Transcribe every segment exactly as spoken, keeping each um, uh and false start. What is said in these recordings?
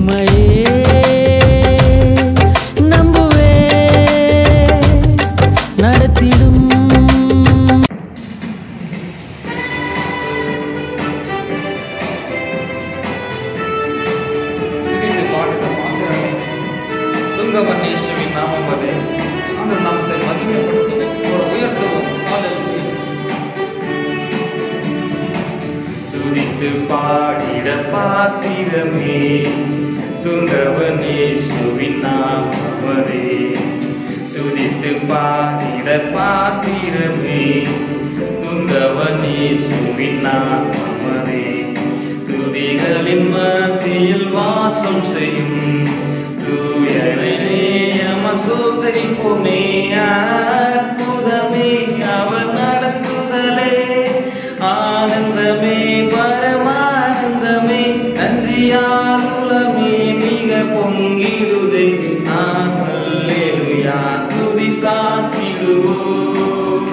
உம்மையே நம்புவே நடத்திடும். தூங்கவன் இயேசுவின் நாமம் அது அந்த நாமத்தை மகிமைப்படுத்துவோம், ஒரு உயர்த்துவோம். துதித்து பாடிட பாத்திரமே தூங்கவன் இயேசுவின் நாமமே. துதித்து பாடிட பாத்திரமே தூங்கவன் இயேசுவின் நாமமே. துதிகளின் மத்தியில் வாசம் செய்யும் தூயனை சோதரிப்போமே. அற்புதமே அவர் நடத்துதலே, ஆனந்தமே பரமானந்தமே, நன்றியால் உலமே மிக பொங்கிடுதே. நாம் அல்லேலூயா துதி சாற்றிடுவோம்.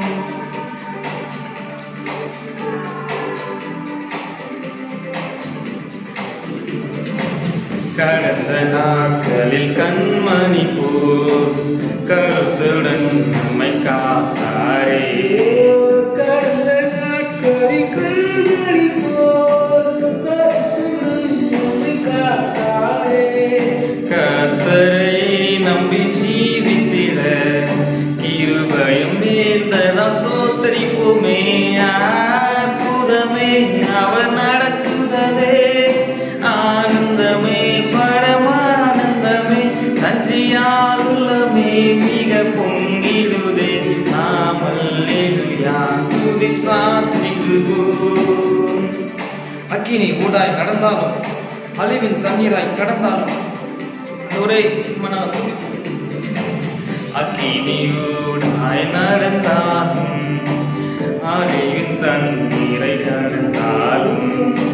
கடந்த நாட்களில் கண்மணி போல் கருத்துடன் நம்மை காத்தாரே. கடந்த நாட்களில் கண்மணி போல் கருத்துடன் நம்மை காத்தாரே. கர்த்தரை நம்பி ஜீவித்திட கிருபையும் நேர்ந்ததா ஸ்தோத்திரிப்போமே. அற்புதமே அவர் நடத்துதலே, ஆனந்தமே பரமானந்தமே, நன்றியால் உள்ளமே மிக பொங்கிடுதே. நாம் அல்லேலூயா துதி சாற்றிடுவோம். அக்கினி ஊடாய் நடந்தாலும் அழிவின் தண்ணீராய் கடந்தாலும் ஒரே மன அக்கினியூடாய் நடந்தாலும் அழிவின் தண்ணீரை கடந்தாலும்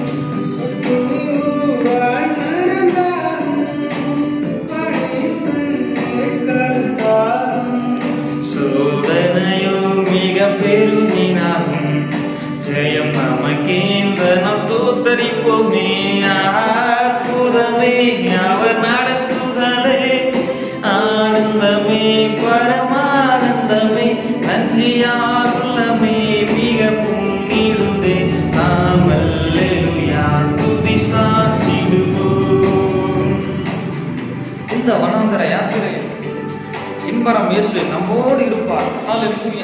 சோதனையோ மிக பெருகினாலும் ஜெயம் நமக்கேந்த நாம் ஸ்தோத்திரிப்போமே. அற்புதமே அவர் நடத்துதலே, ஆனந்தமே பரமானந்தமே, நன்றியால் உள்ளமே மிக பொங்கிடுதே. நாம் அல்லேலூயா துதி சாற்றிடுவோம். இந்த வனாந்தர யாத்திரை இன்பரம் இயேசு நம்மோடு இருப்பார். ஹல்லேலூயா.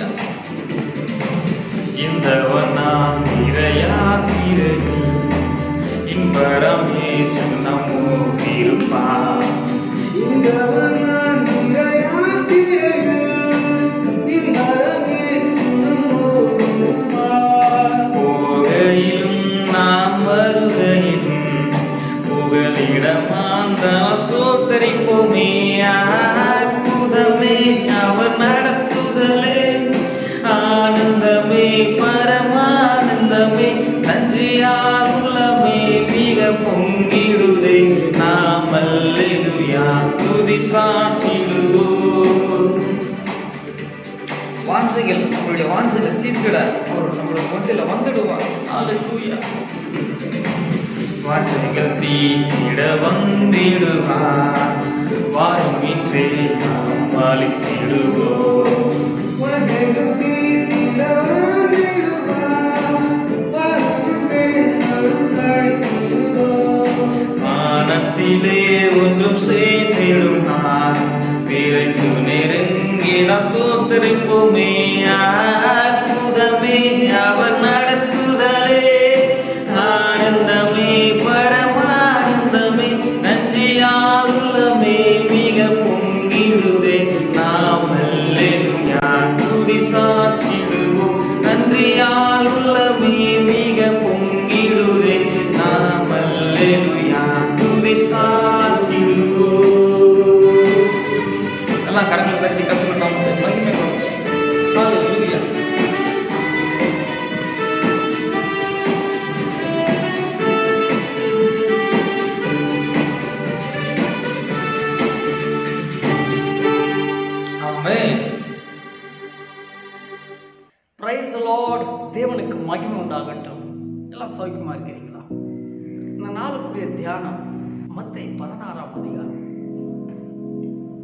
இந்த வனாந்தர யாத்திரையில் இன்பரம் இயேசு நம்மோடு இருப்பார். இந்த வனாந்தர யாத்திரையில் இன்பரம் இயேசு நம்மோடு இருப்பார். போகையிலும் நாம் வருகையிலும் புகலிடமாந்த சோதரிப்போமே. அற்புதமே அவர் நடத்துதலே, ஆனந்தமே பரமானந்தமே, நன்றியால் உள்ளமே மிக பொங்கிடுதே. நாம் அல்லேலூயா துதி சாற்றிடுவோம். வாஞ்சைகள் நம்மளுடைய வாஞ்சைகளை தீர்த்திட அவர் நம்மளுடைய மத்தியில வந்துடுவார். ஹல்லேலூயா. வாஞ்சைகள் தீர்த்திட வந்திடுவார். வாரும் இன்றே நாம் அளித்திடுவோம். வானத்திலே ஒன்றும் சேர்ந்திடும் நான் விரைந்து நெருங்கி நாம் சோதரிப்போமே. அற்புதமே அவர் நடத்துதலே, ஆனந்தமே பரமானந்தமே, நன்றியால் உள்ளமே மிக பொங்கிடுதே. நாம் அல்லேலூயா துதி சாற்றிடுவோம். நன்றியால் உள்ளமே மிக பொங்கிடுதே. நாம் அல்லேலூயா துதி சாற்றிடுவோம். எல்லாம் கரங்களை தட்டி கற்றுக்கிட்டோம். மகிமை ஹல்லேலூயா. ஆமென். Praise the Lord. தேவனுக்கு மகிமை உண்டாகட்டும். எல்லாம் சௌக்கியமா இருக்கிறீங்களா? இந்த நாளுக்குரிய தியானம் மத்தேயு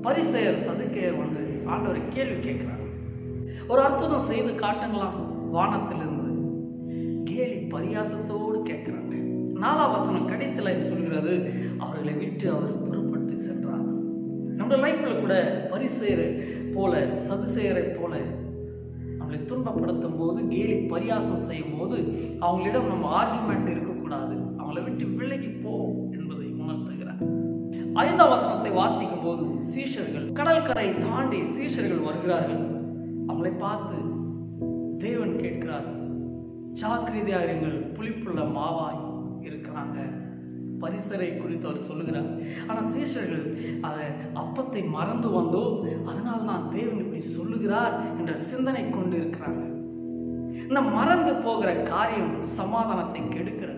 பரிசேயர் சதுக்கேயர் வந்து ஆண்டவரை கேள்வி கேட்கிறாங்க. ஒரு அற்புதம் செய்து காட்டுங்களாம் வானத்திலிருந்து. கேலி பரியாசத்தோடு கேட்கிறாங்க. நாலாம் வசனம் கடைசியில சொல்கிறது, அவர்களை விட்டு அவர் புறப்பட்டு சென்றார். நம்ம லைஃப்ல கூட பரிசேயரை போல சதுசேயரை போல நம்மளை துன்பப்படுத்தும் போது, கேலி பரியாசம் செய்யும் போது அவங்களிடம் நம்ம ஆர்குமெண்ட் இருக்கக்கூடாது. அவங்களை விட்டு விலகி போ என்பதை உணர்த்துகிறார். ஐந்தாம் வசனத்தை வாசிக்கும் போது சீஷர்கள் கடற்கரை தாண்டி சீஷர்கள் வருகிறார்கள். அவங்களை பார்த்து தேவன் கேட்கிறார், ஜாக்கிரதையா இருங்கள், புளிப்புள்ள மாவாய் இருக்கிறாங்க. பரிசரை குறித்து அவர் சொல்லுகிறார். ஆனா சீஷர்கள் அதை அப்பத்தை மறந்து வந்தோம், அதனால்தான் தேவன் இப்படி சொல்லுகிறார் என்ற சிந்தனை கொண்டு இருக்கிறாங்க. இந்த மறந்து போகிற காரியம் சமாதானத்தை கெடுக்கிறது.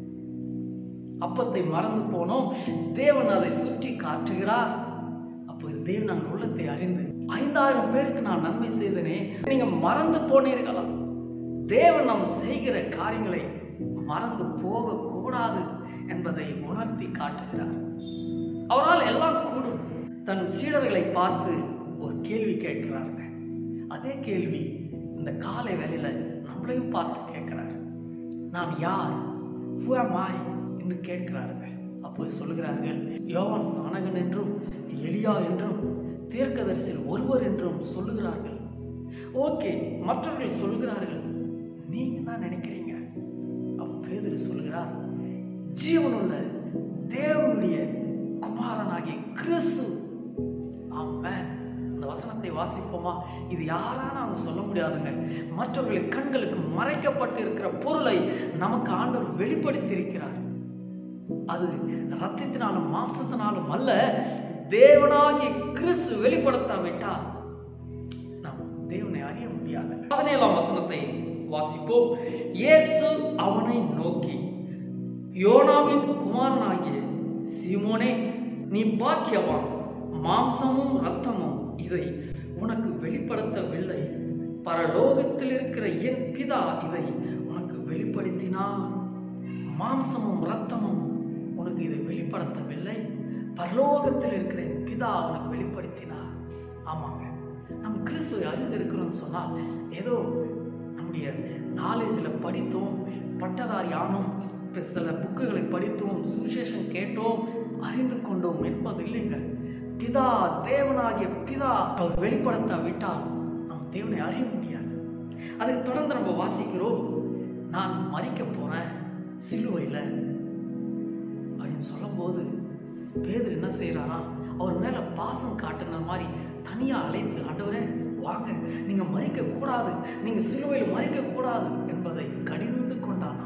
அப்பத்தை மறந்து போனோம், தேவன் அதை சுற்றி காட்டுகிறார். அப்போது தேவன் நான் உள்ளத்தை அறிந்து ஐந்தாயிரம் பேருக்கு நான் நன்மை செய்தனே, நீங்க மறந்து போனீர்களா? தேவன் நாம் செய்கிற காரியங்களை மறந்து போக கூடாது என்பதை உணர்த்தி காட்டுகிறார். அவரால் எல்லாம் கூடும். தன் சீடர்களை பார்த்து ஒரு கேள்வி கேட்கிறாங்க. அதே கேள்வி இந்த காலை வேளையில நம்மளையும் பார்த்து கேட்கிறார். நான் யார்? Who am I? என்று கேட்கிறார்கள். அப்போது சொல்லுகிறார்கள், யோவான் ஸ்நானகன் என்றும் எலியா என்றும் தீர்க்கதரிசியில் ஒருவர் என்றும் சொல்லுகிறார்கள். ஓகே, மற்றவர்கள் சொல்லுகிறார்கள், நீங்க என்ன நினைக்கிறீங்க? அப்ப பேதுரு சொல்லுகிறார், ஜீவனுள்ள தேவனுடைய குமாரனாகிய கிறிஸ்து. ஆமென். அந்த வசனத்தை வாசிப்போமா? இது யாராலும் சொல்ல முடியாதுங்க. மற்றவர்களின் கண்களுக்கு மறைக்கப்பட்டு இருக்கிற பொருளை நமக்கு ஆண்டவர் வெளிப்படுத்தி இருக்கிறார். அது ரத்தத்தினாலும் மாம்சத்தினாலும் அல்ல, தேவனாகிய கிறிஸ்து வெளிப்படுத்தாவிட்டால் நாம் தேவனை அறிய முடியாது. பதினேழாம் வசனத்தை வாசிப்போம். இயேசு அவனை நோக்கி, யோனாவின் குமாரனாகிய சீமோனே, நீ பாக்கியவான், மாம்சமும் இரத்தமும் இதை உனக்கு வெளிப்படுத்தவில்லை, பரலோகத்தில் இருக்கிற என் பிதா இதை உனக்கு வெளிப்படுத்தினார். மாம்சமும் இரத்தமும் உனக்கு இதை வெளிப்படுத்தவில்லை, பரலோகத்தில் இருக்கிற என் பிதா உனக்கு வெளிப்படுத்தினார். ஆமாங்க, நம்ம கிறிஸ்துவை அறிந்திருக்கிறோம்னு சொன்னால் ஏதோ நம்முடைய நாலேஜில் படித்தோம், பட்டதாரி ஆனோம், சில புக்குகளை படித்தோம், சுவிசேஷம் கேட்டோம், அறிந்து கொண்டோம் என்பது இல்லைங்க. பிதா, தேவனாகிய பிதா அவர் வெளிப்படுத்தாவிட்டால் நாம் தேவனை அறிய முடியாது. அதுக்கு தொடர்ந்து நம்ம வாசிக்கிறோம், நான் மரிக்க போறேன் சிலுவையில் அப்படின்னு சொல்லும் போது பேதுரு என்ன செய்யறாரா, அவர் மேல பாசம் காட்டுன மாதிரி தனியா அழைத்து, ஆண்டவரே வாங்க, நீங்க மரிக்க கூடாது, நீங்க சிலுவையில் மரிக்க கூடாது என்பதை கடிந்து கொண்டானா.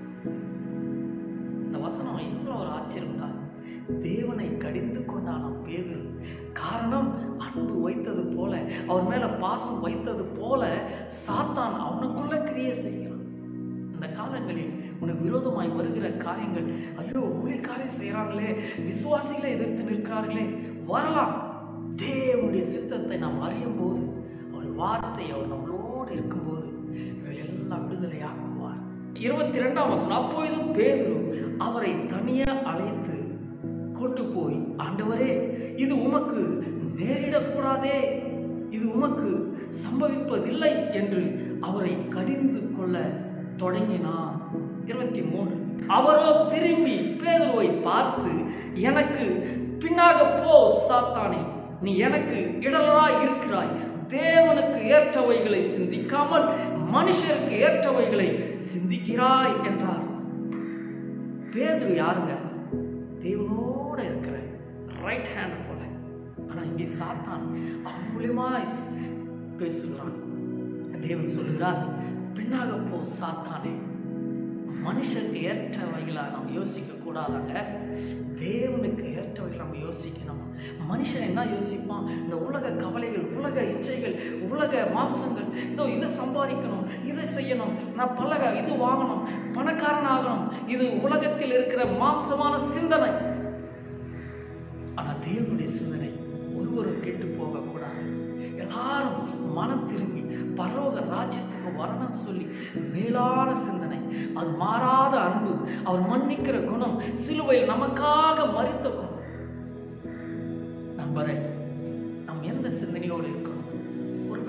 இந்த வசனம் இவ்வளவு ஒரு ஆச்சரியம் தான். தேவனை கடிந்து கொண்டானாம் பேதுரு. காரணம், அன்பு வைத்தது போல, அவர் மேல பாசம் வைத்தது போல சாத்தான் அவனுக்குள்ள கிரியை செய்கிறான். இந்த காலங்களில் உனக்கு விரோதமாய் வருகிற காரியங்கள், ஐயோ ஊழியக்காரர் செய்யறாங்களே, விசுவாசிகளை எதிர்த்து நிற்கிறார்களே, வரலாம். தேவனுடைய சித்தத்தை நாம் அறியும் போது, அவர் வார்த்தை அவர் நம்மளோடு இருக்கும்போது எல்லாம் விடுதலை ஆக்குவார். இருபத்தி இரண்டாம் வசனம், அப்பொழுது பேதுரு அவரை தனியா அழைத்து கொண்டு போய், ஆண்டவரே இது உமக்கு நேரிடக்கூடாதே, இது உமக்கு சம்பவிப்பதில்லை என்று அவரை கடிந்து கொள்ள தொடங்கினார். இருபத்தி மூன்று, அவரோ திரும்பி பேதுருவை பார்த்து, எனக்கு பின்னாக போ சாத்தானே, நீ எனக்கு இடராய் இருக்கிறாய், தேவனுக்கு ஏற்றவைகளை சிந்திக்காமல் மனுஷருக்கு ஏற்றவைகளை சிந்திக்கிறாய் என்றார். பேதுரு யாருங்க? தேவனோட இருக்கிற ரைட் ஹேண்ட் போல. ஆனா இங்கே சாத்தான் அவன் மூலியமா பேசுகிறான். தேவன் சொல்கிறார், பின்னாக போ சாத்தானே. மனுஷருக்கு ஏற்றவைகளா நாம் யோசிக்க கூடாதாங்க, தேவனுக்கு ஏற்றவைகள் நம்ம யோசிக்கணும். மனுஷன் என்ன யோசிப்பான்? இந்த உலக கவலைகள், உலக இச்சைகள், உலக மாம்சங்கள், இதோ இதை சம்பாதிக்கணும், இதை செய்யணும், நான் பலக இது வாங்கணும், பணக்காரன் ஆகணும், இது உலகத்தில் இருக்கிற மாம்சமான சிந்தனை. ஆனா தேவனுடைய சிந்தனை ஒருவரும் கேட்டு போக கூடாது. எல்லாரும் மனம் திரும்பி பரலோக ராஜ்யத்துக்கு வரணும் சொல்லி மேலான சிந்தனை, அது மாறாத அன்பு, அவர் மன்னிக்கிற குணம், சிலுவையில் நமக்காக மரித்த குணம். நண்பரே,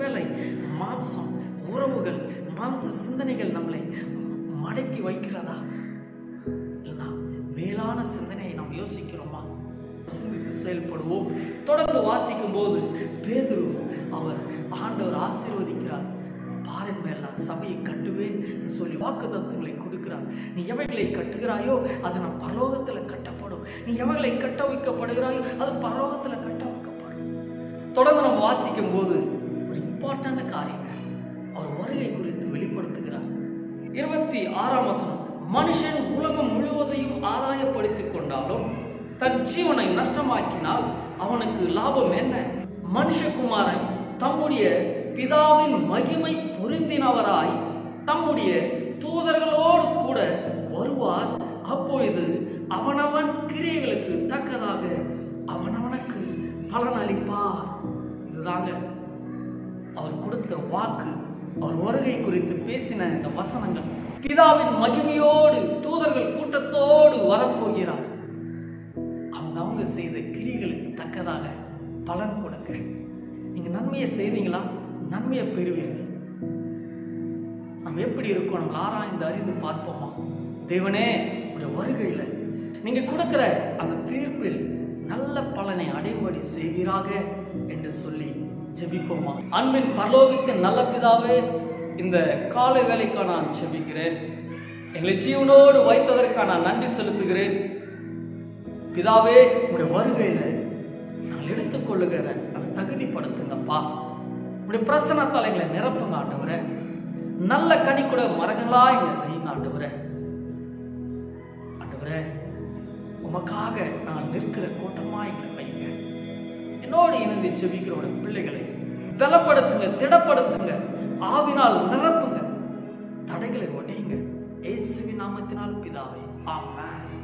ஒருவேளை மாம்சம், உறவுகள், மாம்ச சிந்தனைகள் நம்மளை மடக்கி வைக்கிறதா? மேலான சிந்தனையை நாம் யோசிக்கிறோமா? சிந்தித்து செயல்படுவோம். தொடர்ந்து வாசிக்கும் போது பேதுரு அவர் ஆண்டவர் ஆசீர்வதிக்கிறார். பாரின் மேல் நான் சபையை கட்டுவேன் சொல்லி வாக்கு தத்துவங்களை கொடுக்கிறார். நீ எவைகளை கட்டுகிறாயோ அது நான் பரலோகத்துல கட்டப்படும். நீ எவைகளை கட்ட வைக்கப்படுகிறாயோ அது பரலோகத்துல கட்ட வைக்கப்படும். தொடர்ந்து நம்ம வாசிக்கும் போது ஒரு இம்பார்ட்டன்ட் காரியங்கள் அவர் வருகை குறித்து வெளிப்படுத்துகிறார். இருபத்தி ஆறாம் வசனம், மனுஷன் உலகம் முழுவதையும் ஆதாயப்படுத்திக் கொண்டாலும் தன் ஜீவனை நஷ்டமாக்கினால் அவனுக்கு லாபம் என்ன? மனுஷகுமாரன் தம்முடைய பிதாவின் மகிமை பொருந்தினவராய் தம்முடைய தூதர்களோடு கூட வருவார். அப்பொழுது அவனவன் கிரியைகளுக்கு தக்கதாக அவனவனுக்கு பலன் அளிப்பார். இதுதாங்க அவர் கொடுத்த வாக்கு. அவர் வருகை குறித்து பேசின இந்த வசனங்கள். பிதாவின் மகிமையோடு தூதர்கள் கூட்டத்தோடு வரப்போகிறார். அவங்க அவங்க செய்த கிரிகளுக்கு தக்கதாக பலன் கொடுக்க. நீங்க நன்மையை செய்தீங்களா? நன்மையை பெறுவீர்கள். நம்ம எப்படி இருக்கோம் நம்ம ஆராய்ந்து அறிந்து பார்ப்போமா? தேவனே உடைய வருகையில நீங்க கொடுக்கிற அந்த தீர்ப்பில் நல்ல பலனை அடைபடி செய்வீராக என்று சொல்லி ஜெபிப்போமா? அன்பின் பரலோகத்தின் நல்ல பிதாவே, இந்த காலை வேலைக்காக நான் ஜெபிக்கிறேன். எங்களை ஜீவனோடு வைத்ததற்காக நான் நன்றி செலுத்துகிறேன். பிதாவே, உங்களுடைய வருகையில நாங்கள் எடுத்துக்கொள்ளுகிற அதை தகுதிப்படுத்துங்கப்பா. உங்களுடைய பிரசன்னத்தால் எங்களை நிரப்புங்க ஆண்டவரே. நல்ல கனி கூட மரங்களா எங்களை வைங்க ஆண்டவரே. ஆண்டவரே, உமக்காக நான் நிற்கிற கூட்டமா எங்களை வைங்க. என்னோடு இணைந்து ஜெபிக்கிற பிள்ளைகளை பலப்படுத்துங்க, திடப்படுத்துங்க, ஆவினால் நிரப்புங்க, தடைகளை உடையுங்க. இயேசுவின் நாமத்தினால் பிதாவே, ஆமென்.